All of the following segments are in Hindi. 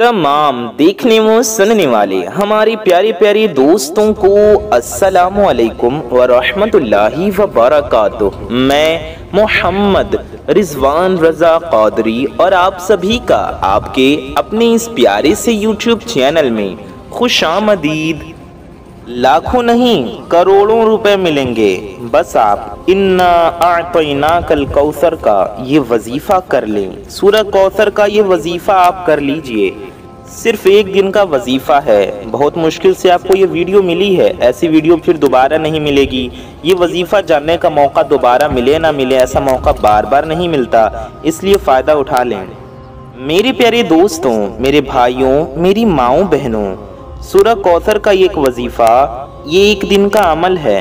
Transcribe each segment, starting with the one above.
तमाम देखने व सुनने वाले हमारे प्यारे प्यारे दोस्तों को अस्सलामु अलैकुम व रहमतुल्लाहि व बरकातुहू। मैं मोहम्मद रिजवान रजा कादरी और आप सभी का आपके अपने इस प्यारे से यूट्यूब चैनल में खुशामदीद। लाखों नहीं करोड़ों रुपए मिलेंगे, बस आप इन्ना आतैनाकल कौसर का ये वजीफा कर लें। सूरह कौसर का ये वजीफा आप कर लीजिए। सिर्फ एक दिन का वजीफा है। बहुत मुश्किल से आपको ये वीडियो मिली है, ऐसी वीडियो फिर दोबारा नहीं मिलेगी। ये वजीफा जानने का मौका दोबारा मिले ना मिले, ऐसा मौका बार बार नहीं मिलता, इसलिए फ़ायदा उठा लें। मेरे प्यारे दोस्तों, मेरे भाइयों, मेरी माओ बहनों, सूरह कौसर का ये एक वजीफा, ये एक दिन का अमल है।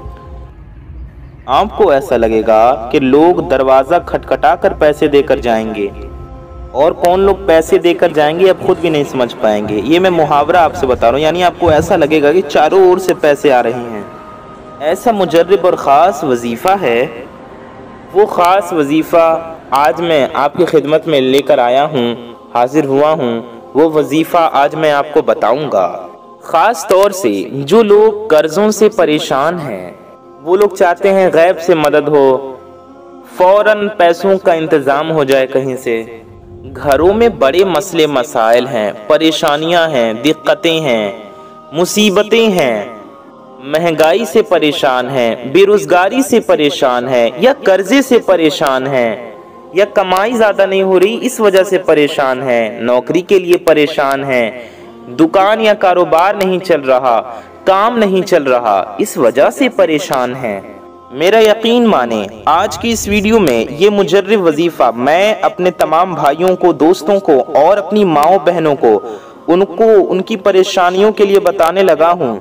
आपको ऐसा लगेगा कि लोग दरवाज़ा खटखटा कर पैसे देकर जाएंगे, और कौन लोग पैसे देकर जाएंगे आप खुद भी नहीं समझ पाएंगे। ये मैं मुहावरा आपसे बता रहा हूँ, यानी आपको ऐसा लगेगा कि चारों ओर से पैसे आ रहे हैं। ऐसा मुजर्रब और ख़ास वजीफ़ा है। वो ख़ास वजीफ़ा आज मैं आपकी खिदमत में लेकर आया हूँ, हाजिर हुआ हूँ। वो वजीफ़ा आज मैं आपको बताऊंगा। ख़ास तौर से जो लोग कर्ज़ों से परेशान हैं, वो लोग चाहते हैं गैब से मदद हो, फ़ौरन पैसों का इंतज़ाम हो जाए कहीं से। घरों में बड़े मसले मसाइल हैं, परेशानियां हैं, दिक्कतें हैं, मुसीबतें हैं, महंगाई से परेशान हैं, बेरोज़गारी से परेशान हैं, या कर्ज़े से परेशान हैं, या कमाई ज़्यादा नहीं हो रही इस वजह से परेशान है, नौकरी के लिए परेशान है, दुकान या कारोबार नहीं चल रहा, काम नहीं चल रहा, इस वजह से परेशान है। मेरा यकीन माने, आज की इस वीडियो में ये मुजर्रब वजीफ़ा मैं अपने तमाम भाइयों को, दोस्तों को और अपनी माओ बहनों को, उनको उनकी परेशानियों के लिए बताने लगा हूँ।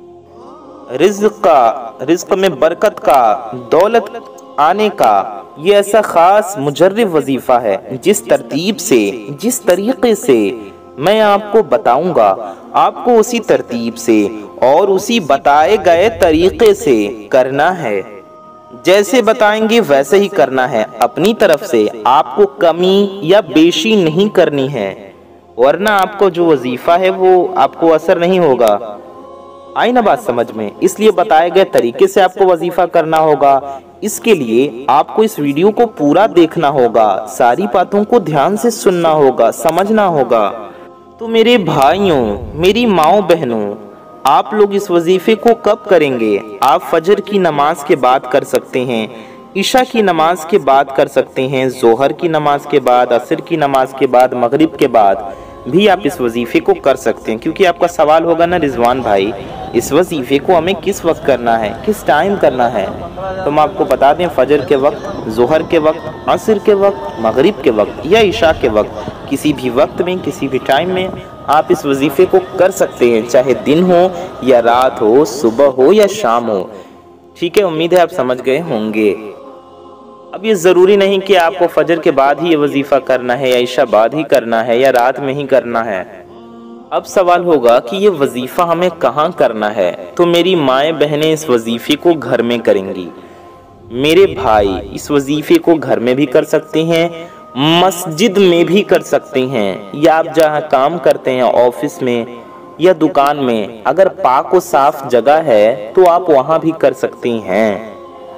रिज़्क़ में बरकत का, दौलत आने का ये ऐसा ख़ास मुजर्रब वजीफ़ा है। जिस तरतीब से, जिस तरीक़े से मैं आपको बताऊंगा, आपको उसी तरतीब से और उसी बताए गए तरीक़े से करना है। जैसे बताएंगे वैसे ही करना है। अपनी तरफ से आपको कमी या बेशी नहीं करनी है, वरना आपको जो वजीफ़ा है वो आपको असर नहीं होगा। आई ना बात समझ में? इसलिए बताए गए तरीके से आपको वजीफ़ा करना होगा। इसके लिए आपको इस वीडियो को पूरा देखना होगा, सारी बातों को ध्यान से सुनना होगा, समझना होगा। तो मेरे भाइयों, मेरी माओ बहनों, आप लोग इस वजीफ़े को कब करेंगे? आप फजर की नमाज के बाद कर सकते हैं, इशा की नमाज के बाद कर सकते हैं, जोहर की नमाज के बाद, असर की नमाज के बाद, मगरिब के बाद भी आप इस वजीफ़े को कर सकते हैं। क्योंकि आपका सवाल होगा ना, रिजवान भाई इस वजीफ़े को हमें किस वक्त करना है, किस टाइम करना है? तो हम आपको बता दें, फजर के वक्त, जोहर के वक्त, असर के वक्त, मगरिब के वक्त या इशा के वक्त, किसी भी वक्त में, किसी भी टाइम में आप इस वजीफ़े को कर सकते हैं, चाहे दिन हो या रात हो, सुबह हो या शाम हो। ठीक है, उम्मीद है आप समझ गए होंगे। अब ये ज़रूरी नहीं कि आपको फजर के बाद ही ये वजीफ़ा करना है, या इशा बाद ही करना है, या रात में ही करना है। अब सवाल होगा कि ये वजीफ़ा हमें कहाँ करना है? तो मेरी माएँ बहनें इस वजीफ़े को घर में करेंगी। मेरे भाई इस वजीफ़े को घर में भी कर सकते हैं, मस्जिद में भी कर सकते हैं, या आप जहाँ काम करते हैं, ऑफिस में या दुकान में, अगर पाक व साफ जगह है तो आप वहाँ भी कर सकती हैं।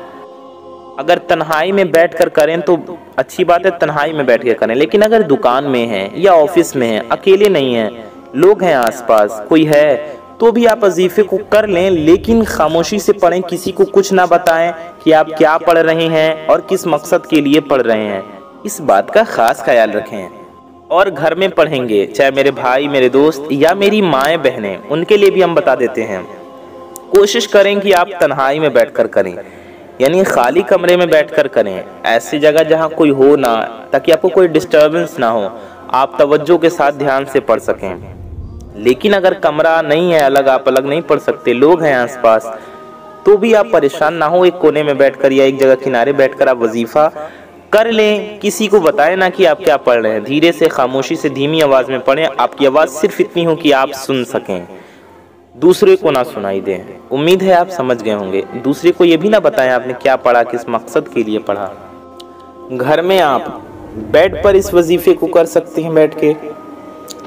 अगर तन्हाई में बैठकर करें तो अच्छी बात है, तन्हाई में बैठ कर करें। लेकिन अगर दुकान में हैं या ऑफिस में हैं, अकेले नहीं हैं, लोग हैं आसपास, कोई है, तो भी आप वजीफ़े को कर लें, लेकिन खामोशी से पढ़ें, किसी को कुछ ना बताएं कि आप क्या पढ़ रहे हैं और किस मकसद के लिए पढ़ रहे हैं। इस बात का ख़ास ख्याल रखें। और घर में पढ़ेंगे, चाहे मेरे भाई, मेरे दोस्त या मेरी माएँ बहनें, उनके लिए भी हम बता देते हैं। कोशिश करें कि आप तन्हाई में बैठकर करें, यानी खाली कमरे में बैठकर करें, ऐसी जगह जहां कोई हो ना, ताकि आपको कोई डिस्टर्बेंस ना हो, आप तवज्जो के साथ ध्यान से पढ़ सकें। लेकिन अगर कमरा नहीं है अलग, आप अलग नहीं पढ़ सकते, लोग हैं आसपास, तो भी आप परेशान ना हो, एक कोने में बैठकर या एक जगह किनारे बैठकर आप वजीफ़ा कर लें। किसी को बताएं ना कि आप क्या पढ़ रहे हैं, धीरे से, खामोशी से, धीमी आवाज़ में पढ़ें। आपकी आवाज़ सिर्फ इतनी हो कि आप सुन सकें, दूसरे को ना सुनाई दें। उम्मीद है आप समझ गए होंगे। दूसरे को ये भी ना बताएं आपने क्या पढ़ा, किस मकसद के लिए पढ़ा। घर में आप बेड पर इस वजीफ़े को कर सकते हैं बैठ के,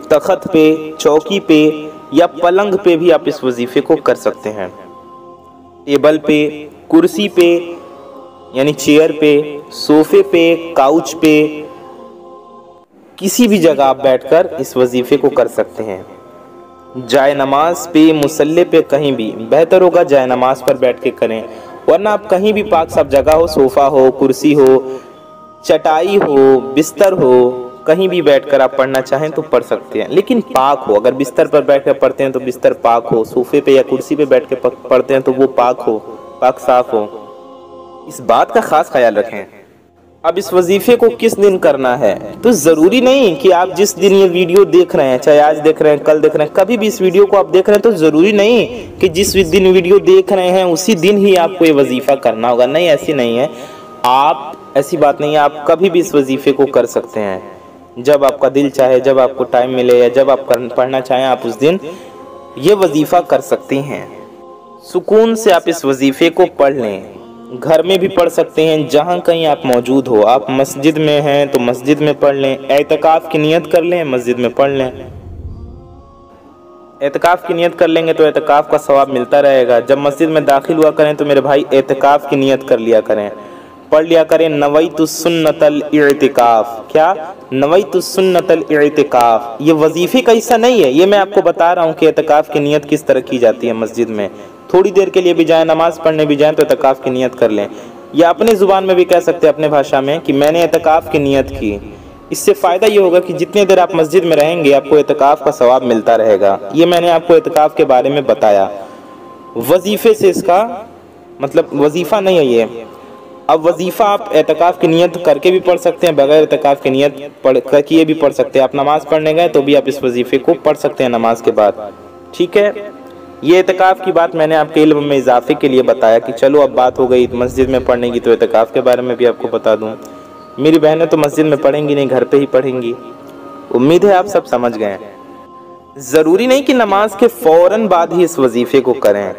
तख्त पे, चौकी पे या पलंग पे भी आप इस वजीफे को कर सकते हैं। टेबल पे, कुर्सी पे यानी चेयर पे, सोफे पे, काउच पे, किसी भी जगह आप बैठकर इस वजीफे को कर सकते हैं। जाए नमाज पे, मुसल्ले पे, कहीं भी बेहतर होगा जाए नमाज पर बैठ के करें, वरना आप कहीं भी पाक साफ जगह हो, सोफा हो, कुर्सी हो, चटाई हो, बिस्तर हो, कहीं भी बैठकर आप पढ़ना चाहें तो पढ़ सकते हैं, लेकिन पाक हो। अगर बिस्तर पर बैठकर पढ़ते हैं तो बिस्तर पाक हो, सोफे पे या कुर्सी पे बैठ के पढ़ते हैं तो वो पाक हो, पाक साफ हो। इस बात का खास ख्याल रखें। अब इस वजीफे को किस दिन करना है, तो ज़रूरी नहीं कि आप जिस दिन ये वीडियो देख रहे हैं, चाहे आज देख रहे हैं, कल देख रहे हैं, कभी भी इस वीडियो को आप देख रहे हैं तो ज़रूरी नहीं कि जिस दिन वीडियो देख रहे हैं उसी दिन ही आपको ये वजीफ़ा करना होगा। नहीं, ऐसी नहीं है, ऐसी बात नहीं है। आप कभी भी इस वजीफे को कर सकते हैं, जब आपका दिल चाहे, जब आपको टाइम मिले या जब आप पढ़ना चाहें, आप उस दिन ये वजीफ़ा कर सकते हैं। सुकून से आप इस वजीफे को पढ़ लें। घर में भी पढ़ सकते हैं, जहाँ कहीं आप मौजूद हो। आप मस्जिद में हैं तो मस्जिद में पढ़ लें, एतकाफ़ की नियत कर लें, मस्जिद में पढ़ लें। एतकाफ़ की नियत कर लेंगे तो एतकाफ़ का सवाब मिलता रहेगा। जब मस्जिद में दाखिल हुआ करें तो मेरे भाई एतकाफ़ की नियत कर लिया करें, पढ़ लिया करें नवैतुस सुन्नतल इअ्तिकाफ़। क्या? नवैतुस सुन्नतल इअ्तिकाफ़। ये वजीफे का हिस्सा नहीं है, ये मैं आपको बता रहा हूँ कि एतकाफ़ की नियत किस तरह की जाती है मस्जिद में। थोड़ी देर के लिए भी जाएं, नमाज पढ़ने भी जाएं तो एतकाफ़ की नियत कर लें, या अपनी ज़ुबान में भी कह सकते हैं, अपने भाषा में, कि मैंने एतकाफ़ की नियत की। इससे फ़ायदा ये होगा कि जितनी देर आप मस्जिद में रहेंगे आपको एतकाफ़ का सवाब मिलता रहेगा। ये मैंने आपको एतकाफ़ के बारे में बताया। वजीफ़े से इसका मतलब वजीफ़ा नहीं है ये। अब वजीफ़ा आप एतकाफ़ की नियत करके भी पढ़ सकते हैं, बगैर एतकाफ़ की नियत किए भी पढ़ सकते हैं। आप नमाज़ पढ़ने गए तो भी आप इस वजीफ़े को पढ़ सकते हैं नमाज के बाद। ठीक है, ये एतकाफ़ की बात मैंने आपके इल्म में इजाफे के लिए बताया कि चलो अब बात हो गई मस्जिद में पढ़ने की, तो एतकाफ़ के बारे में भी आपको बता दूं। मेरी बहनें तो मस्जिद में पढ़ेंगी नहीं, घर पे ही पढ़ेंगी। उम्मीद है आप सब समझ गए। ज़रूरी नहीं कि नमाज के फ़ौरन बाद ही इस वजीफ़े को करें।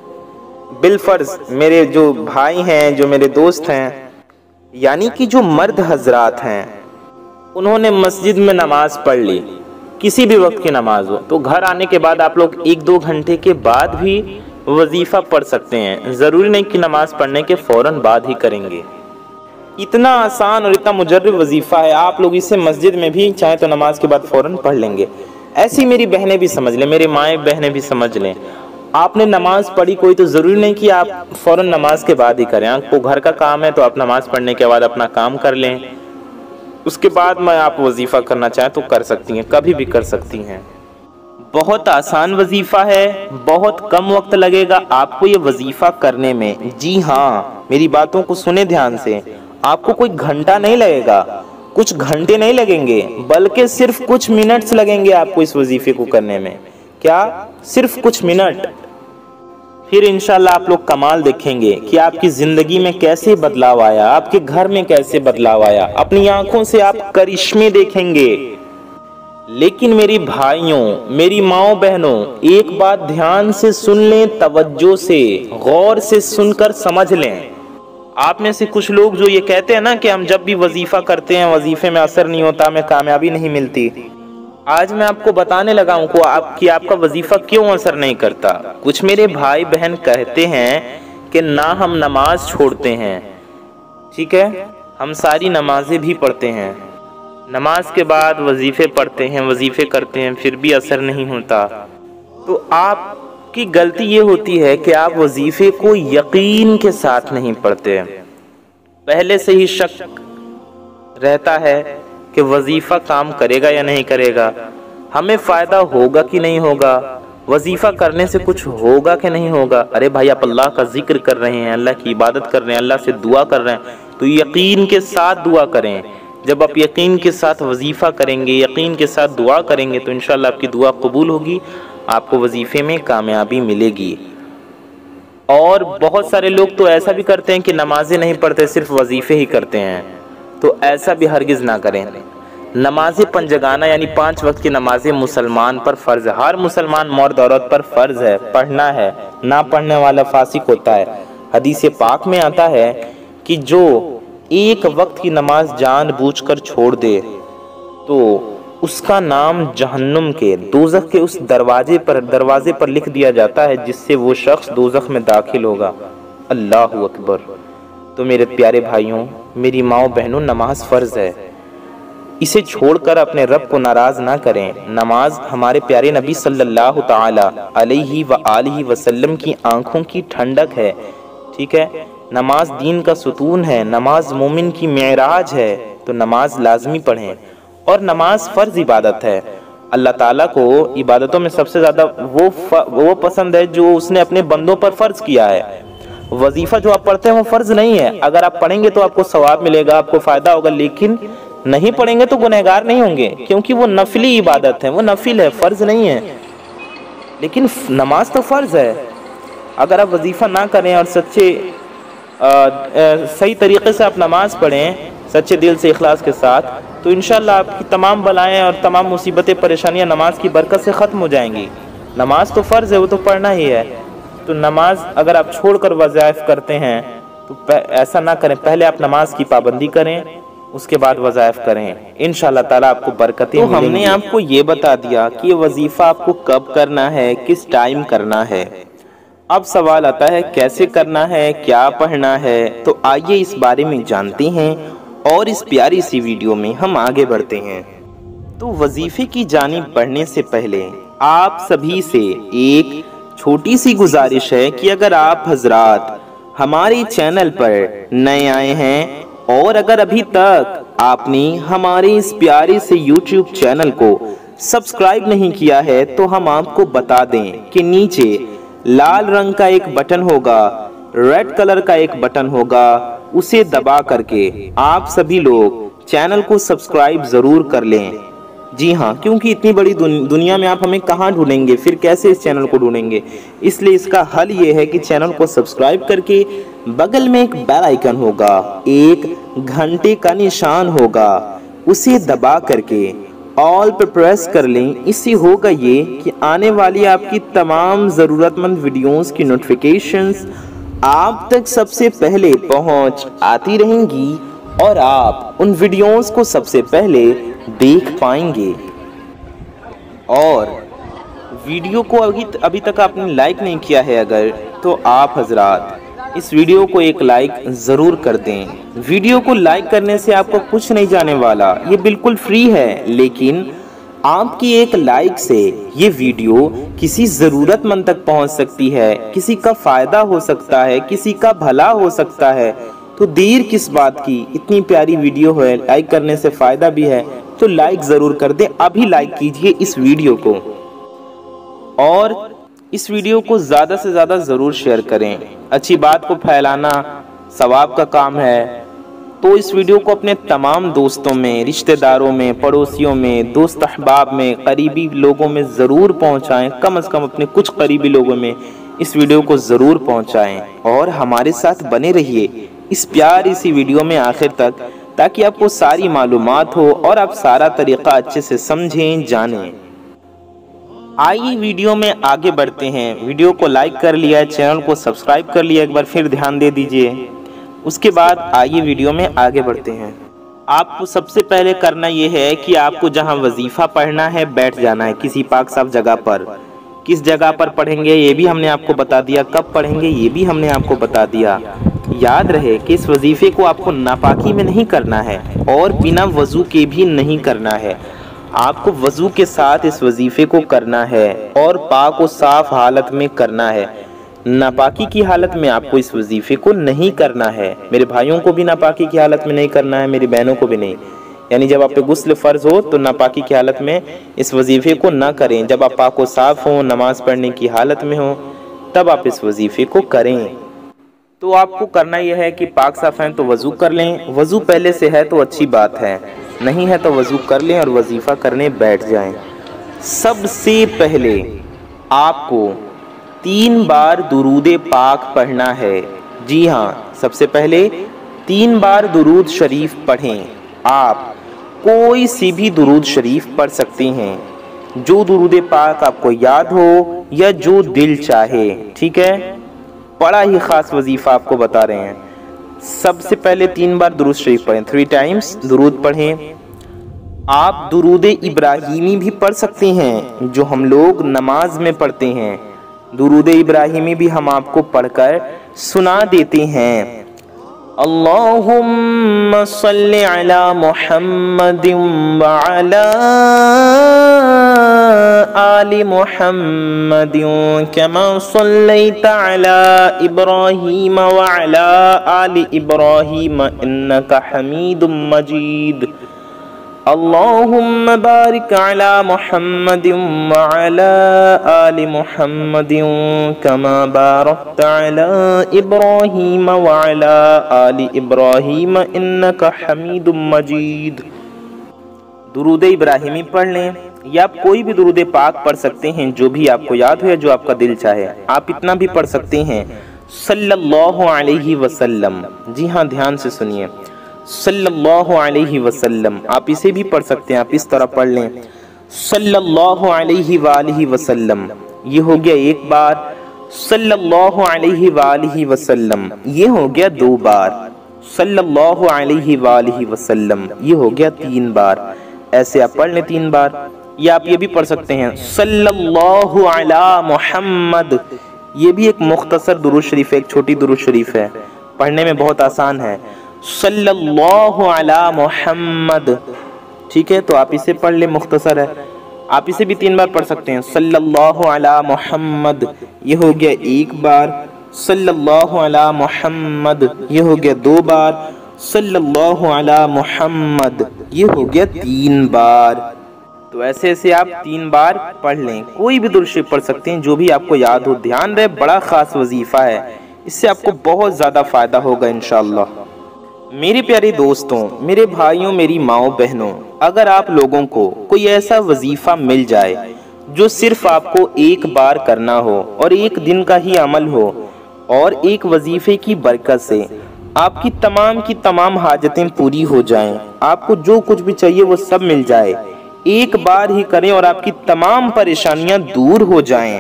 बिलफ़र्ज़ मेरे जो भाई हैं, जो मेरे दोस्त हैं, यानी कि जो मर्द हजरात हैं, उन्होंने मस्जिद में नमाज पढ़ ली, किसी भी वक्त की नमाज हो, तो घर आने के बाद आप लोग 1-2 घंटे के बाद भी वजीफ़ा पढ़ सकते हैं। ज़रूरी नहीं कि नमाज पढ़ने के फ़ौरन बाद ही करेंगे। इतना आसान और इतना मुजर्रब वजीफ़ा है, आप लोग इसे मस्जिद में भी चाहे तो नमाज के बाद फ़ौरन पढ़ लेंगे। ऐसी मेरी बहनें भी समझ लें, मेरी माएँ बहनें भी समझ लें। आपने नमाज पढ़ी कोई, तो ज़रूरी नहीं कि आप फ़ौरन नमाज के बाद ही करें। आपको घर का काम है तो आप नमाज पढ़ने के बाद अपना काम कर लें, उसके बाद में आप वजीफ़ा करना चाहें तो कर सकती हैं, कभी भी कर सकती हैं। बहुत आसान वजीफ़ा है, बहुत कम वक्त लगेगा आपको ये वजीफ़ा करने में। जी हाँ, मेरी बातों को सुने ध्यान से। आपको कोई घंटा नहीं लगेगा, कुछ घंटे नहीं लगेंगे, बल्कि सिर्फ कुछ मिनट्स लगेंगे आपको इस वजीफ़े को करने में। क्या? सिर्फ कुछ मिनट। फिर इंशाल्लाह आप लोग कमाल देखेंगे कि आपकी ज़िंदगी में कैसे बदलाव आया, आपके घर में कैसे बदलाव आया। अपनी आंखों से आप करिश्मे देखेंगे। लेकिन मेरी भाइयों, मेरी माओ बहनों, एक बात ध्यान से सुन लें, तवज्जो से, गौर से सुनकर समझ लें। आप में से कुछ लोग जो ये कहते हैं ना कि हम जब भी वजीफ़ा करते हैं वजीफ़े में असर नहीं होता, हमें कामयाबी नहीं मिलती, आज मैं आपको बताने लगा हूँ कि आपका वजीफ़ा क्यों असर नहीं करता। कुछ मेरे भाई बहन कहते हैं कि ना हम नमाज छोड़ते हैं, ठीक है, हम सारी नमाजें भी पढ़ते हैं, नमाज के बाद वजीफ़े पढ़ते हैं, वजीफ़े करते हैं, फिर भी असर नहीं होता। तो आपकी गलती ये होती है कि आप वजीफ़े को यकीन के साथ नहीं पढ़ते। पहले से ही शक रहता है कि वजीफ़ा काम करेगा या नहीं करेगा, हमें फ़ायदा होगा कि नहीं होगा, वजीफ़ा करने से कुछ होगा कि नहीं होगा। अरे भाई, आप अल्लाह का जिक्र कर रहे हैं, अल्लाह की इबादत कर रहे हैं, अल्लाह से दुआ कर रहे हैं, तो यकीन के साथ दुआ करें। जब आप यकीन के साथ वजीफ़ा करेंगे, यकीन के साथ दुआ करेंगे, तो इंशाल्लाह आपकी दुआ कबूल होगी, आपको वजीफ़े में कामयाबी मिलेगी। और बहुत सारे लोग तो ऐसा भी करते हैं कि नमाजें नहीं पढ़ते, सिर्फ वजीफ़े ही करते हैं, तो ऐसा भी हरगिज़ ना करें। नमाज़ें पंजगाना यानी 5 वक्त की नमाज़ें मुसलमान पर फ़र्ज़ है, हर मुसलमान मर्द औरत पर फ़र्ज़ है, पढ़ना है, ना पढ़ने वाला फासिक होता है। हदीस पाक में आता है कि जो एक वक्त की नमाज जानबूझकर छोड़ दे तो उसका नाम जहन्नुम के दोज़ख के उस दरवाजे पर लिख दिया जाता है जिससे वो शख्स दोज़ख में दाखिल होगा। अल्लाहु अकबर। तो मेरे प्यारे भाइयों, मेरी माओ बहनों, नमाज फ़र्ज़ है, इसे छोड़कर अपने रब को नाराज़ ना करें। नमाज हमारे प्यारे नबी सल्लल्लाहु ताला अलैहि व आलिहि वसल्लम की आँखों की ठंडक है। ठीक है, नमाज दीन का सुतून है, नमाज मोमिन की मेराज है। तो नमाज लाजमी पढ़ें, और नमाज फ़र्ज़ इबादत है। अल्लाह ताला को इबादतों में सबसे ज़्यादा वो पसंद है जो उसने अपने बंदों पर फ़र्ज़ किया है। वजीफ़ा जो आप पढ़ते हैं वो फ़र्ज़ नहीं है। अगर आप पढ़ेंगे तो आपको सवाब मिलेगा, आपको फ़ायदा होगा, लेकिन नहीं पढ़ेंगे तो गुनहगार नहीं होंगे, क्योंकि वो नफली इबादत है, वो नफिल है, फ़र्ज़ नहीं है। लेकिन नमाज तो फ़र्ज़ है। अगर आप वजीफ़ा ना करें और सही तरीक़े से आप नमाज़ पढ़ें, सच्चे दिल से इखलास के साथ, तो इंशाअल्लाह आपकी तमाम बलाएं और तमाम मुसीबतें परेशानियां नमाज की बरकत से ख़त्म हो जाएंगी। नमाज तो फ़र्ज़ है, वो तो पढ़ना ही है। तो नमाज अगर आप छोड़कर वज़ाइफ करते हैं तो ऐसा ना करें, पहले आप नमाज की पाबंदी करें, उसके बाद वज़ाइफ करें, इंशाअल्लाह ताला आपको बरकतें मिलेंगी। तो हमने आपको ये बता दिया कि वजीफ़ा आपको कब करना है, किस टाइम करना है। अब सवाल आता है कैसे करना है, क्या पढ़ना है। तो आइए इस बारे में जानते हैं, और इस प्यारी सी वीडियो में हम आगे बढ़ते हैं। तो वजीफ़े की जानिब बढ़ने से पहले आप सभी से एक छोटी सी गुजारिश है कि अगर आप हजरात हमारे चैनल पर नए आए हैं और अगर अभी तक आपने हमारे इस प्यारे से YouTube चैनल को सब्सक्राइब नहीं किया है, तो हम आपको बता दें कि नीचे लाल रंग का एक बटन होगा, रेड कलर का एक बटन होगा, उसे दबा करके आप सभी लोग चैनल को सब्सक्राइब ज़रूर कर लें। जी हाँ, क्योंकि इतनी बड़ी दुनिया में आप हमें कहाँ ढूंढेंगे, फिर कैसे इस चैनल को ढूंढेंगे। इसलिए इसका हल ये है कि चैनल को सब्सक्राइब करके बगल में एक बेल आइकन होगा, एक घंटे का निशान होगा, उसे दबा करके ऑल पर प्रेस कर लें। इससे होगा ये कि आने वाली आपकी तमाम ज़रूरतमंद वीडियोस की नोटिफिकेशंस आप तक सबसे पहले पहुंच आती रहेंगी और आप उन वीडियोस को सबसे पहले देख पाएंगे। और वीडियो को अभी तक आपने लाइक नहीं किया है अगर, तो आप हजरात इस वीडियो को एक लाइक ज़रूर कर दें। वीडियो को लाइक करने से आपको कुछ नहीं जाने वाला, ये बिल्कुल फ्री है, लेकिन आपकी एक लाइक से ये वीडियो किसी ज़रूरतमंद तक पहुंच सकती है, किसी का फ़ायदा हो सकता है, किसी का भला हो सकता है। तो देर किस बात की, इतनी प्यारी वीडियो है, लाइक करने से फ़ायदा भी है, तो लाइक ज़रूर कर दें। अभी लाइक कीजिए इस वीडियो को, और इस वीडियो को ज़्यादा से ज़्यादा ज़रूर शेयर करें। अच्छी बात को फैलाना सवाब का काम है। तो इस वीडियो को अपने तमाम दोस्तों में, रिश्तेदारों में, पड़ोसियों में, दोस्त अहबाब में, करीबी लोगों में ज़रूर पहुंचाएं। कम से कम अपने कुछ करीबी लोगों में इस वीडियो को ज़रूर पहुंचाएं, और हमारे साथ बने रहिए इस प्यारी सी वीडियो में आखिर तक, ताकि आपको सारी मालूमात हो और आप सारा तरीक़ा अच्छे से समझें, जानें। आइए वीडियो में आगे बढ़ते हैं। वीडियो को लाइक कर लिया, चैनल को सब्सक्राइब कर लिया, एक बार फिर ध्यान दे दीजिए। उसके बाद आइए वीडियो में आगे बढ़ते हैं। आपको सबसे पहले करना यह है कि आपको जहां वजीफ़ा पढ़ना है बैठ जाना है किसी पाक साफ जगह पर। किस जगह पर पढ़ेंगे ये भी हमने आपको बता दिया, कब पढ़ेंगे ये भी हमने आपको बता दिया। याद रहे कि इस वजीफ़े को आपको नापाकी में नहीं करना है और बिना वज़ू के भी नहीं करना है। आपको वज़ू के साथ इस वजीफ़े को करना है और पाक व साफ हालत में करना है। नापाकी की हालत में आपको इस वजीफ़े को नहीं करना है। मेरे भाइयों को भी नापाकी की हालत में नहीं करना है, मेरी बहनों को भी नहीं। यानी जब आप पे गुस्ल फ़र्ज़ हो तो नापाकी की हालत में इस वजीफ़े को ना करें। जब आप पाक व साफ हों, नमाज़ पढ़ने की हालत में हो, तब आप इस वजीफ़े को करें। तो आपको करना यह है कि पाक साफ हैं तो वज़ू कर लें। वज़ू पहले से है तो अच्छी बात है, नहीं है तो वज़ू कर लें और वजीफ़ा करने बैठ जाएं। सबसे पहले आपको 3 बार दुरूद पाक पढ़ना है। जी हाँ, सबसे पहले 3 बार दुरूद शरीफ पढ़ें। आप कोई सी भी दुरूद शरीफ पढ़ सकते हैं, जो दुरूद पाक आपको याद हो या जो दिल चाहे। ठीक है, बड़ा ही ख़ास वजीफ़ा आपको बता रहे हैं। सबसे पहले 3 बार दुरूद शरीफ पढ़ें, 3 टाइम्स दुरूद पढ़ें। आप दुरूद इब्राहीमी भी पढ़ सकते हैं जो हम लोग नमाज में पढ़ते हैं। दुरूद इब्राहीमी भी हम आपको पढ़कर सुना देते हैं। अल्लाहुम्मा सल्लि अला मुहम्मदिन व अला आलि मुहम्मदिन कमा सल्लैता अला इब्राहीम व अला आलि इब्राहीम इन्नका हमीदुम मजीद। अल्लाहुम्मा बारिक अला मुहम्मदिन व अला आलि मुहम्मदिन कमा बारकता अला इब्राहीम व अला आलि इब्राहीम इन्नका हमीदुम मजीद। दुरूद इब्राहीमी पढ़ लें या आप कोई भी दुरूद पाक पढ़ सकते हैं जो भी आपको याद हो या जो आपका दिल चाहे। आप इतना भी पढ़ सकते हैं सल्लल्लाहु अलैहि वसल्लम। जी हाँ, ध्यान से सुनिए, सल्लल्लाहु अलैहि वसल्लम। आप इसे भी पढ़ सकते हैं, आप इस तरह पढ़ लें सल्लल्लाहु अलैहि वालिहि वसल्लम। ये हो गया एक बार। सल्लल्लाहु अलैहि वालिहि वसल्लम ये हो गया 2 बार। सल्लल्लाहु अलैहि वालिहि वसल्लम ये हो गया 3 बार। ऐसे आप पढ़ लें 3 बार। या आप ये भी पढ़ सकते हैं सल्लल्लाहु अला मुहम्मद। ये भी एक मुख्तसर दुरूद शरीफ है, एक छोटी दुरूद शरीफ है, पढ़ने में बहुत आसान है। सल्लल्लाहु अला मुहम्मद, ठीक है, तो आप इसे पढ़ ले, मुख्तसर है। आप इसे भी 3 बार पढ़ सकते हैं सल्लल्लाहु अला मुहम्मद ये हो गया 1 बार। सल्लल्लाहु अला मुहम्मद ये हो गया 2 बार। सल्लल्लाहु अला मुहम्मद ये हो गया 3 बार। तो ऐसे ऐसे आप 3 बार पढ़ लें। कोई भी दुरूद शरीफ पढ़ सकते हैं जो भी आपको याद हो। ध्यान रहे, बड़ा खास वजीफा है, इससे आपको बहुत ज़्यादा फ़ायदा होगा इंशाअल्लाह। मेरे प्यारे दोस्तों, मेरे भाइयों, मेरी माओ बहनों, अगर आप लोगों को कोई ऐसा वजीफा मिल जाए जो सिर्फ आपको 1 बार करना हो और 1 दिन का ही अमल हो और एक वजीफे की बरकत से आपकी तमाम की तमाम हाजतें पूरी हो जाएं, आपको जो कुछ भी चाहिए वो सब मिल जाए, 1 बार ही करें और आपकी तमाम परेशानियां दूर हो जाएं,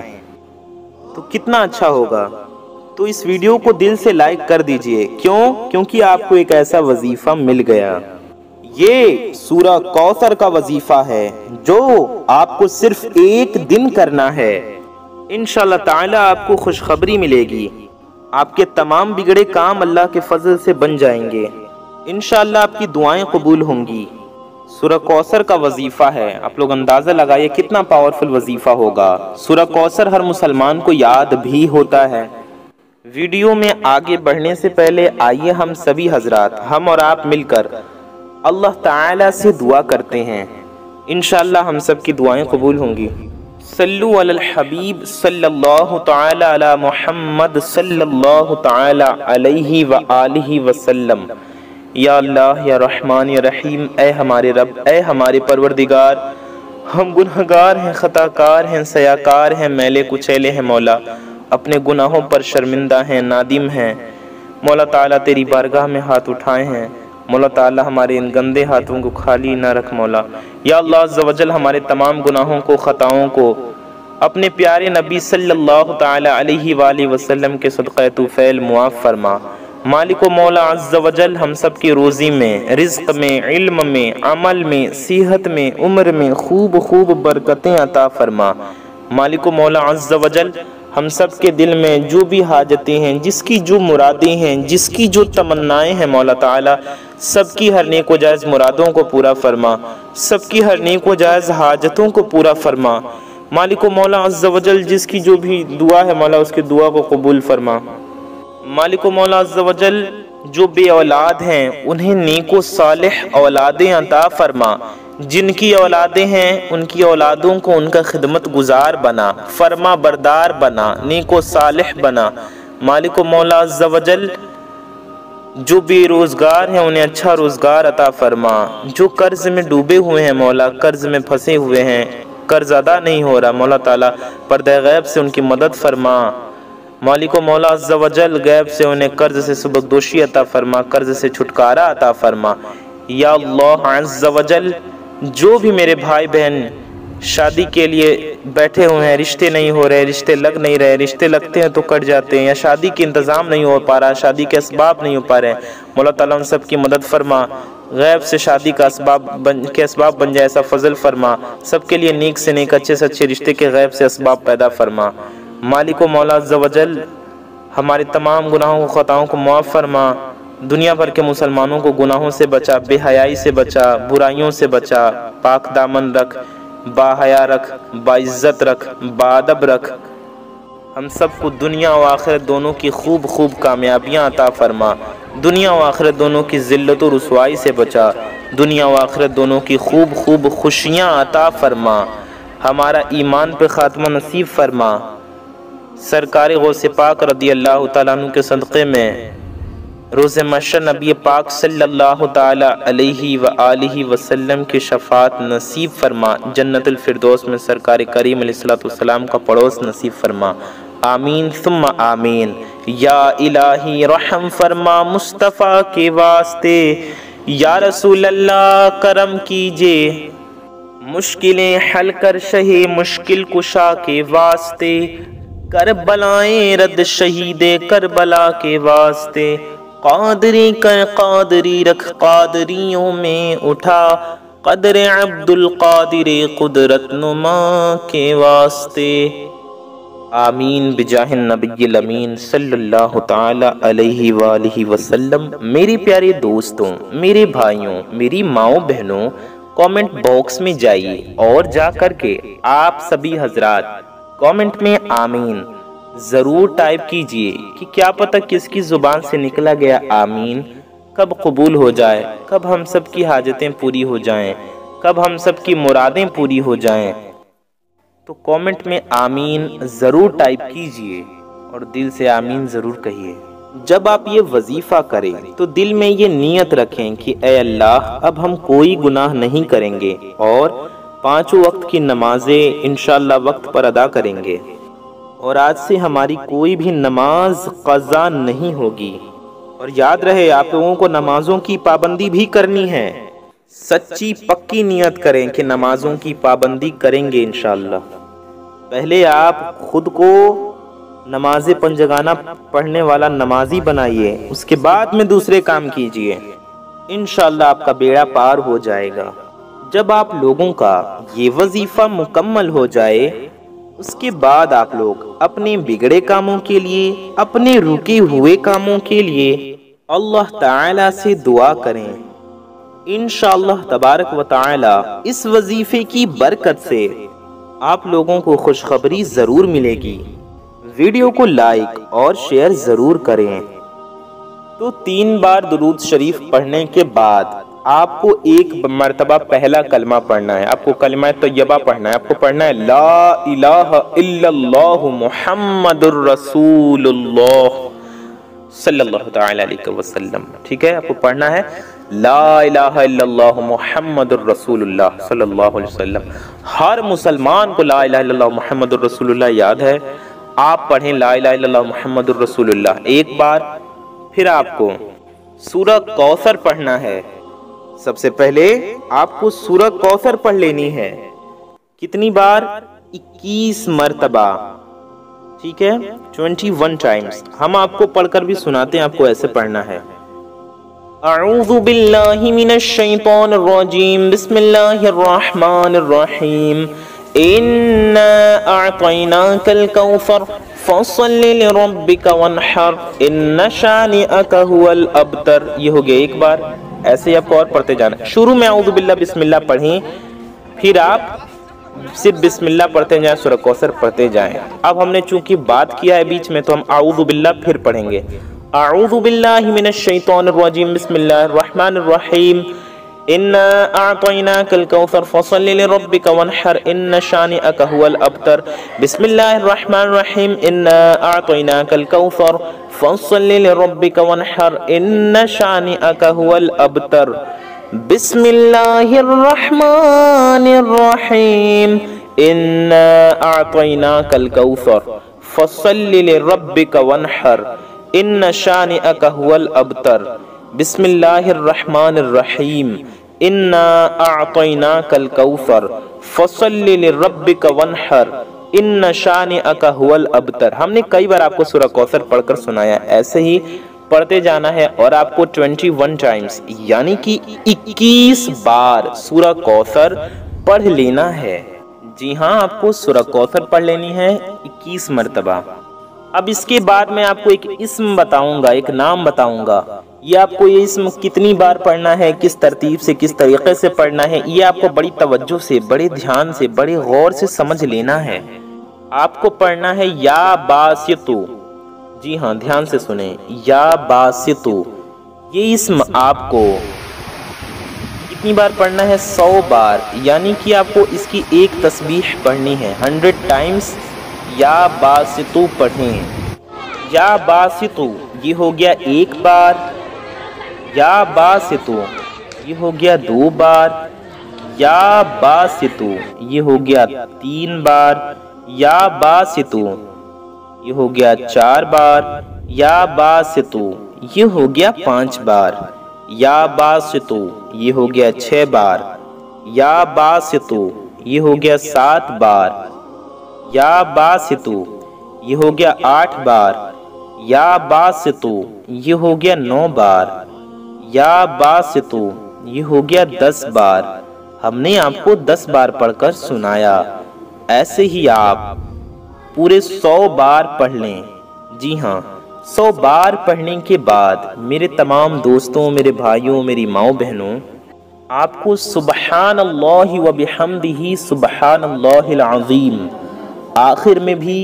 तो कितना अच्छा होगा। तो इस वीडियो को दिल से लाइक कर दीजिए। क्यों? क्योंकि आपको एक ऐसा वजीफा मिल गया। ये सूरह कौसर का वजीफा है जो आपको सिर्फ 1 दिन करना है। इंशाअल्लाह ताला आपको खुशखबरी मिलेगी, आपके तमाम बिगड़े काम अल्लाह के फजल से बन जाएंगे। इंशाअल्लाह आपकी दुआएं कबूल होंगी। सूरह कौसर का वजीफा है, आप लोग अंदाजा लगाइए कितना पावरफुल वजीफा होगा। सूरह कौसर हर मुसलमान को याद भी होता है। वीडियो में आगे बढ़ने से पहले आइए हम सभी हजरात, हम और आप मिलकर अल्लाह ताला से दुआ करते हैं। इंशाअल्लाह हम सब की दुआएं कबूल होंगी। सल्लु अलल हबीब सल्लल्लाहु ताला अला मुहम्मद सल्लल्लाहु ताला अलैहि व आलिहि वसल्लम। या अल्लाह या रहमान या रहीम, ऐ हमारे रब, ऐ हमारे परवरदिगार, हम गुनहगार हैं, खताकार हैं, सयाकार हैं, मैले कुचैले हैं मौला, अपने गुनाहों पर शर्मिंदा हैं, नादिम हैं मौला ताला, तेरी बारगाह में हाथ उठाए हैं मौला ताला, हमारे इन गंदे हाथों को खाली ना रख मौला। या अल्लाह अज़्ज़ व जल हमारे तमाम गुनाहों को, ख़ताओं को अपने प्यारे नबी सल्लल्लाहु ताला अलैहि वालैहि वसल्लम के सदक़े तुफ़ैल मुआफ़ फरमा। मालिक व मौला अज़्ज़ व जल हम सब की रोज़ी में, रिज़्क़ में, इल्म में, अमल में, सेहत में, उम्र में खूब खूब बरकतें अता फरमा। मालिक व मौला अज़्ज़ व जल हम सब के दिल में जो भी हाजतें हैं, जिसकी जो मुरादें हैं, जिसकी जो तमन्नाएं हैं मौला ताला, सबकी हर नेक व जायज़ मुरादों को पूरा फरमा, सबकी हर नेक व जायज़ हाजतों को पूरा फरमा। मालिक व मौला अज़्ज़ व जल जिसकी जो भी दुआ है मौला, उसकी दुआ को कबूल फरमा। मालिक व मौला अज़्ज़ व जल जो बे औलाद हैं उन्हें नेक व सालिह औलादें अता फरमा। जिनकी औलादें हैं उनकी औलादों को उनका खिदमत गुजार बना, फरमा बरदार बना, नेक व सालिह बना। मालिक व मौला अज़्ज़ व जल जो बेरोज़गार हैं उन्हें अच्छा रोज़गार अता फरमा। जो कर्ज़ में डूबे हुए हैं मौला, कर्ज़ में फंसे हुए हैं, कर्ज़ अदा नहीं हो रहा मौला ताला, पर्दे गैब से उनकी मदद फरमा। मालिक व मौला अज़्ज़ व जल गैब से उन्हें कर्ज़ से सुबकदोशी अता फरमा, कर्ज़ से छुटकारा अता फरमा। या अल्लाह अज़्ज़ व जल जो भी मेरे भाई बहन शादी के लिए बैठे हुए हैं, रिश्ते नहीं हो रहे, रिश्ते लग नहीं रहे, रिश्ते लगते हैं तो कट जाते हैं, या शादी के इंतज़ाम नहीं हो पा रहा, शादी के असबाब नहीं हो पा रहे, मौला ताला उन सब की मदद फरमा। गैब से शादी का असबाब बन जाए ऐसा फजल फरमा। सबके लिए नेक से नेक, अच्छे से अच्छे रिश्ते के गैब से असबाब पैदा फरमा। मालिक व मौला अज़्ज़ व जल हमारे तमाम गुनाहों को, खताओं को मुआफ़ फरमा। दुनिया भर के मुसलमानों को गुनाहों से बचा, बेहयाई से बचा, बुराइयों से बचा। पाक दामन रख, बाहया रख, बाइज्जत रख, बाअदब रख। हम सबको दुनिया व आखिरत दोनों की खूब खूब कामयाबियाँ अता फरमा। दुनिया व आखिरत दोनों की ज़िल्लत व रुसवाई से बचा। दुनिया व आखिरत दोनों की खूब खूब खुशियाँ अता फरमा। हमारा ईमान पे ख़ात्मा नसीब फरमा। सरकार गौसे पाक रदी अल्लाह तआला अन्हु के सदक़े में रोज़े महशर नबी पाक सल्लल्लाहु तआला अलैहि व आलिहि वसल्लम की शफ़ात नसीब फरमा। जन्नतुल फिरदौस में सरकार करीम अलैहिस्सलातु वस्सलाम का पड़ोस नसीब फरमा। आमीन सुम्मा आमीन। या इलाही रहम फरमा मुस्तफ़ा के वास्ते। या रसूल अल्लाह करम कीजिए, मुश्किलें हल कर शहे मुश्किल कुशा के वास्ते। करबलाएं रद्द शहीदे करबला के वास्ते। कादरी कर कादरी रख कादरियों में उठा। कदर अब्दुल कादिर कुदरत नुमा के वास्ते। आमीन बिजाहिन नबिय्यिल अमीन सल्लल्लाहु ताला अलैहि वालिहि वसल्लम। मेरे प्यारे दोस्तों, मेरे भाइयों, मेरी माओ बहनों, कमेंट बॉक्स में जाइए और जा कर के आप सभी हजरात कमेंट में आमीन ज़रूर टाइप कीजिए कि क्या पता किसकी ज़ुबान से निकला गया आमीन कब कबूल हो जाए, कब हम सब की हाजतें पूरी हो जाएं, कब हम सब की मुरादें पूरी हो जाएं। तो कमेंट में आमीन ज़रूर टाइप कीजिए और दिल से आमीन ज़रूर कहिए। जब आप ये वजीफ़ा करें तो दिल में ये नीयत रखें कि ए अल्लाह, अब हम कोई गुनाह नहीं करेंगे और 5 वक्त की नमाजें इंशाअल्लाह वक्त पर अदा करेंगे और आज से हमारी कोई भी नमाज क़ज़ा नहीं होगी। और याद रहे, आप लोगों को नमाजों की पाबंदी भी करनी है। सच्ची पक्की नियत करें कि नमाजों की पाबंदी करेंगे इंशाअल्लाह। पहले आप खुद को नमाज़े पंजगाना पढ़ने वाला नमाजी बनाइए, उसके बाद में दूसरे काम कीजिए। इंशाअल्लाह आपका बेड़ा पार हो जाएगा। जब आप लोगों का ये वजीफ़ा मुकम्मल हो जाए, उसके बाद आप लोग अपने बिगड़े कामों के लिए, अपने रुके हुए कामों के लिए अल्लाह ताला से दुआ करें। इंशाअल्लाह तबारक व ताला इस वजीफे की बरकत से आप लोगों को खुशखबरी ज़रूर मिलेगी। वीडियो को लाइक और शेयर ज़रूर करें। तो 3 बार दुरूद शरीफ पढ़ने के बाद आपको एक मरतबा पहला कलमा पढ़ना है। आपको कलमा तैयबा पढ़ना है। आपको पढ़ना है ला इलाहा इल्लल्लाहु मुहम्मदुर रसूलुल्लाह सल्लल्लाहु तआला अलैहि वसल्लम। ठीक है, आपको पढ़ना है ला इलाहा इल्लल्लाहु मुहम्मदुर रसूलुल्लाह सल्लल्लाहु अलैहि वसल्लम। हर मुसलमान को ला इलाहा इल्लल्लाहु मुहम्मदुर रसूलुल्लाह याद है। आप पढ़ें ला इलाहा इल्लल्लाहु मुहम्मदुर रसूलुल्लाह एक बार। फिर आपको सूरह कौसर पढ़ना है। सबसे पहले आपको सूरह कौसर पढ़ लेनी है। कितनी बार? 21 मरतबा। ठीक है, 21 टाइम्स। हम आपको पढ़कर भी सुनाते हैं, आपको ऐसे पढ़ना है। अऊज़ु बिल्लाहि मिनश शैतानिर रजीम, बिस्मिल्लाहिर रहमानिर रहीम। इन्ना अअतैनाकल कौसर फसल्लि लिरब्बिका वन्हर इन्न शानिअका हुवल अबतर। ये हो गया एक बार। ऐसे ही आपको और पढ़ते जाना। शुरू में आऊज़ु बिल्लाह बिस्मिल्लाह पढ़ें, फिर आप सिर्फ बिस्मिल्लाह पढ़ते जाएं, सूरह कौसर पढ़ते जाएं। अब हमने चूंकि बात किया है बीच में, तो हम आऊज़ु बिल्लाह फिर पढ़ेंगे। अऊज़ु बिल्लाहि मिनश शैतानिर रजीम, बिस्मिल्लाहिर रहमानिर रहीम। इन्ना अअतैनाकल कौसर फसल्लि लिरब्बिका वन्हर इन्न शानिअका हुवल अबतर। बिस्मिल्लाहिर रहमानिर रहीम। इन्ना अअतैनाकल कौसर फसल्लि लिरब्बिका वन्हर इन्न शानिअका हुवल अबतर। बिस्मिल्लाहिर रहमानिर रहीम। इन्ना अअतैनाकल कौसर फसल्लि लिरब्बिका वन्हर इन्न शानिअका हुवल अबतर। बिस्मिल्लाहिर रहमानिर रहीम। इन्ना अअतैनाकल कौसर फसल्लि लिरब्बिका वन्हर इन्न शानिअका हुवल अबतर। हमने कई बार आपको सूरह कौसर पढ़कर सुनाया। ऐसे ही पढ़ते जाना है और आपको 21 टाइम्स यानी कि 21 बार सूरह कौसर पढ़ लेना है। जी हाँ, आपको सूरह कौसर पढ़ लेनी है 21 मरतबा। अब इसके बाद मैं आपको एक इस्म बताऊंगा, एक नाम बताऊंगा। ये आपको ये इस्म कितनी बार पढ़ना है, किस तरतीब से, किस तरीके से पढ़ना है, ये आपको बड़ी तवज्जो से, बड़े ध्यान से, बड़े गौर से समझ लेना है। आपको पढ़ना है या बासितु। जी हाँ, ध्यान से सुने, या बासितु। ये इस्म आपको कितनी बार पढ़ना है? 100 बार, यानी कि आपको इसकी एक तस्बीह पढ़नी है 100 टाइम्स। या बासितु पढ़ें। या बासितु ये हो गया 1 बार। या बासितु ये हो गया 2 बार। या बासितु ये हो गया 3 बार। या बासितु ये हो गया 4 बार। या बासितु ये हो गया 5 बार। या बासितु ये हो गया 6 बार। या बासितु ये हो गया 7 बार। या बासितु ये हो गया 8 बार। या बासितु ये हो गया 9 बार। या बासितु ये हो गया 10 बार। हमने आपको 10 बार पढ़कर सुनाया। ऐसे ही आप पूरे 100 बार पढ़ लें। जी हाँ, 100 बार पढ़ने के बाद मेरे तमाम दोस्तों, मेरे भाइयों, मेरी माओ बहनों, आपको सुबहानल्लाहि व बिहम्दिही सुबहानल्लाहिल अज़ीम आखिर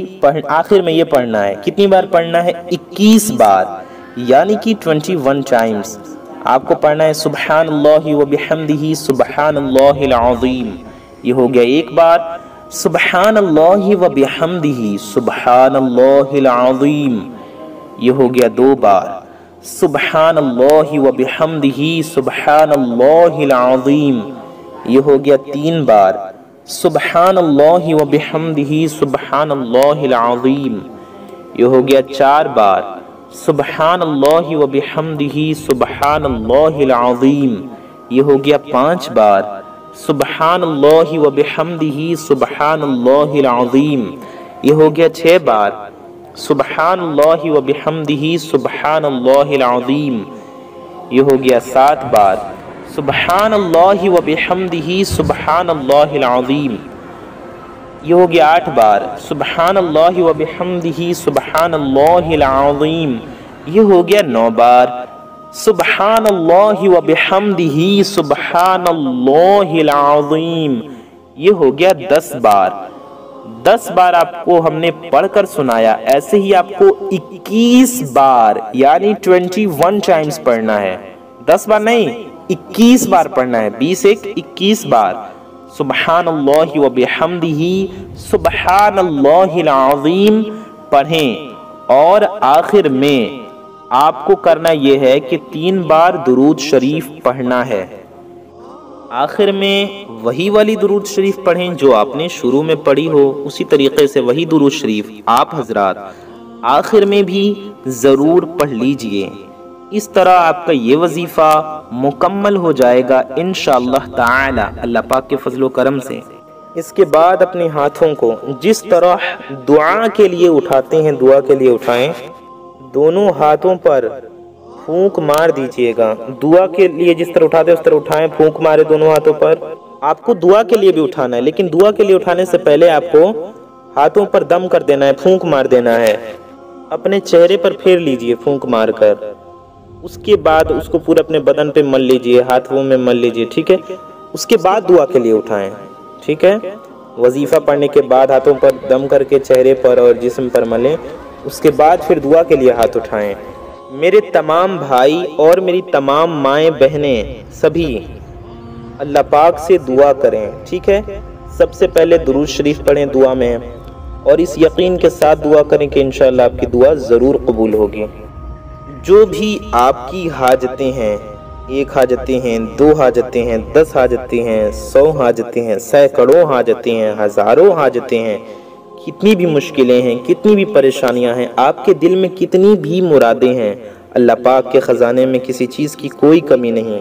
में ये पढ़ना है। कितनी बार पढ़ना है? 21 बार, यानी कि 21 टाइम्स आपको पढ़ना है सुबहानल्लाहि व बिहम्दिही सुबहानल्लाहिल अज़ीम। ये हो गया 1 बार। सुबहानल्लाहि व बिहम्दिही सुबहानल्लाहिल अज़ीम ये हो गया 2 बार। सुबहानल्लाहि व बिहम्दिही सुबहानल्लाहिल अज़ीम ये हो गया 3 बार। सुबहानल्लाहि व बिहम्दिही सुबहानल्लाहिल अज़ीम ये हो गया 4 बार। सुबहानल्लाहि व बिहम्दिही सुबहानल्लाहिल अज़ीम ये हो गया 5 बार। सुबहानल्लाहि व बिहम्दिही सुबहानल्लाहिल अज़ीम ये हो गया 6 बार। सुबहानल्लाहि व बिहम्दिही सुबहानल्लाहिल अज़ीम ये हो गया 7 बार। सुबहानल्लाहि व बिहम्दिही सुबहानल्लाहिल अज़ीम ये हो गया 8 बार। सुबहानल्लाहि व बिहम्दिही सुबहानल्लाहिल अज़ीम ये हो गया 9 बार। सुबहानल्लाहि व बिहम्दिही सुबहानल्लाहिल अज़ीम ये हो गया 10 बार। 10 बार आपको हमने पढ़कर सुनाया। ऐसे ही आपको 21 बार यानी 21 टाइम्स पढ़ना है। 10 बार नहीं, 21 बार पढ़ना है। 20 एक 21 बार सुबहानल्लाहि व बिहम्दिही सुबहानल्लाहिल अज़ीम पढ़ें। और आखिर में आपको करना यह है कि 3 बार दुरूद शरीफ पढ़ना है। आखिर में वही वाली दुरूद शरीफ पढ़ें जो आपने शुरू में पढ़ी हो, उसी तरीके से वही दुरूद शरीफ आप हजरात आखिर में भी ज़रूर पढ़ लीजिए। इस तरह आपका ये वजीफ़ा मुकम्मल हो जाएगा इंशाअल्लाह ताला अल्लाह पाक के फजलो करम से। इसके बाद अपने हाथों को जिस तरह दुआ के लिए उठाते हैं, दुआ के लिए उठाएं। दोनों हाथों पर फूंक मार दीजिएगा। दुआ के लिए जिस तरह उठाते हैं उस तरह उठाएं, फूंक मारे दोनों हाथों पर। आपको दुआ के लिए भी उठाना है, लेकिन दुआ के लिए उठाने से पहले आपको हाथों पर दम कर देना है, फूंक मार देना है। अपने चेहरे पर फेर लीजिए फूंक मारकर। उसके बाद उसको पूरे अपने बदन पे मल लीजिए, हाथों में मल लीजिए, ठीक है। उसके बाद दुआ के लिए उठाएं, ठीक है। वजीफा पढ़ने के बाद हाथों पर दम करके चेहरे पर और जिस्म पर मलें। उसके बाद फिर दुआ के लिए हाथ उठाएं। मेरे तमाम भाई और मेरी तमाम माएँ बहनें सभी अल्लाह पाक से दुआ करें, ठीक है। सबसे पहले दुरूद शरीफ पढ़ें दुआ में, और इस यकीन के साथ दुआ करें कि इंशाअल्लाह आपकी दुआ ज़रूर कबूल होगी। जो भी आपकी हाजतें हैं, 1 हाजतें हैं, 2 हाजतें हैं, 10 हाजतें हैं, 100 हाजतें हैं, सैकड़ों हाजतें हैं, हज़ारों हाजतें हैं, कितनी भी मुश्किलें हैं, कितनी भी परेशानियां हैं, आपके दिल में कितनी भी मुरादें हैं, अल्लाह पाक के ख़जाने में किसी चीज़ की कोई कमी नहीं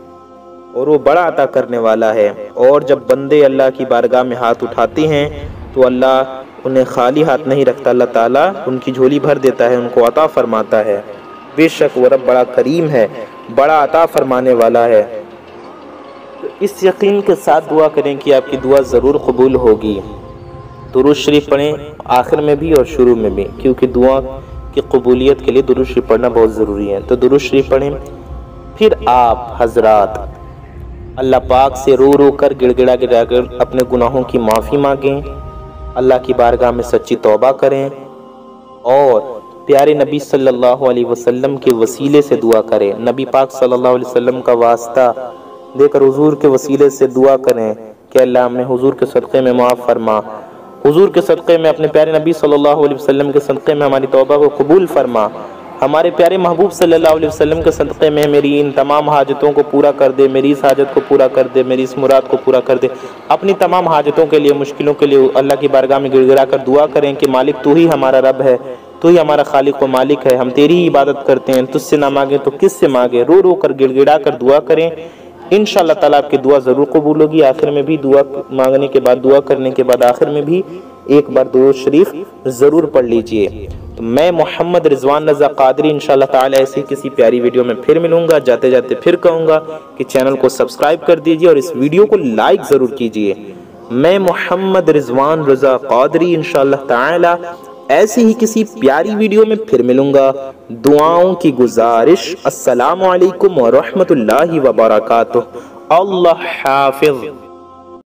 और वो बड़ा अता करने वाला है। और जब बंदे अल्लाह की बारगाह में हाथ उठाते हैं तो अल्लाह उन्हें खाली हाथ नहीं रखता, अल्लाह ताला उनकी झोली भर देता है, उनको अता फरमाता है। बेशक वो रब बड़ा करीम है, बड़ा अता फरमाने वाला है। तो इस यकीन के साथ दुआ करें कि आपकी दुआ ज़रूर कबूल होगी। दुरूद शरीफ पढ़ें आखिर में भी और शुरू में भी, क्योंकि दुआ की कबूलियत के लिए दुरूद शरीफ पढ़ना बहुत ज़रूरी है। तो दुरूद शरीफ पढ़ें। फिर आप हजरात अल्लाह पाक से रो रो कर गिड़गिड़ा गिड़ाकर अपने गुनाहों की माफ़ी मांगें, अल्लाह की बारगाह में सच्ची तौबा करें और प्यारे नबी सल्लल्लाहु अलैहि वसल्लम के वसीले से दुआ करें। नबी पाक सल्लल्लाहु अलैहि वसल्लम का वास्ता देकर हुजूर के वसीले से दुआ करें कि अल्लाह हमें हुजूर के सदक़े में माफ़ फरमा, हुजूर के सदक़े में अपने प्यारे नबी सल्लल्लाहु अलैहि वसल्लम के सदक़े में हमारी तौबा को कबूल फरमा, हमारे प्यारे महबूब सल्लल्लाहु अलैहि वसल्लम के सदक़े में मेरी इन तमाम हाजतों को पूरा कर दे, मेरी इस हाजत को पूरा कर दे, मेरी इस मुराद को पूरा कर दे। अपनी तमाम हाजतों के लिए, मुश्किलों के लिए अल्लाह की बारगाह में गिड़गिड़ा कर दुआ करें कि मालिक तू ही हमारा रब है, तू ही हमारा खालिक व मालिक है, हम तेरी ही इबादत करते हैं, तुझसे ना मांगे तो किससे मांगे। रो रो कर गिड़गिड़ा कर दुआ करें, इंशाअल्लाह ताला आपकी दुआ ज़रूर कबूल होगी। आखिर में भी दुआ मांगने के बाद, दुआ करने के बाद आखिर में भी एक बार दुरूद शरीफ ज़रूर पढ़ लीजिए। तो मैं मोहम्मद रिजवान रज़ा क़ादरी इंशाअल्लाह ताला ऐसी किसी प्यारी वीडियो में फिर मिलूंगा। जाते जाते फिर कहूँगा कि चैनल को सब्सक्राइब कर दीजिए और इस वीडियो को लाइक ज़रूर कीजिए। मैं मोहम्मद रिजवान रज़ा क़ादरी इंशाअल्लाह ताला ऐसी ही किसी प्यारी वीडियो में फिर मिलूंगा। दुआओं की गुजारिश। अस्सलामु अलैकुम व रहमतुल्लाहि व बरकातुहू। अल्लाह हाफ़िज़।